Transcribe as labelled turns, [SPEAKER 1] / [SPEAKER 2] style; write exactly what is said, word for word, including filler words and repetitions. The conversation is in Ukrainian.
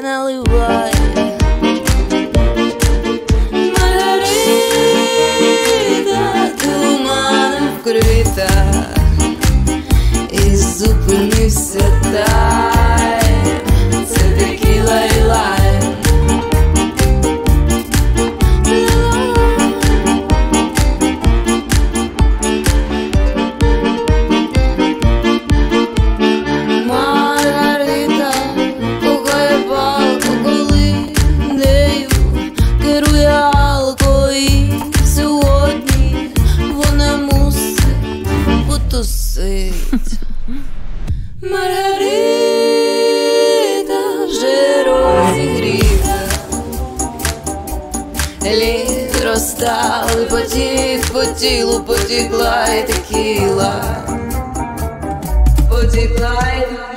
[SPEAKER 1] наливай, наливай. Маргарита туманом вкрита, і зупинився тайм. Це текіла і лайм. Маргарита кохає палку, коли нею керує алко, і сьогодні вона мусить потусить. Маргарита вже розігріта, лід розстав, і потік по тілу потекла і текіла, потекла і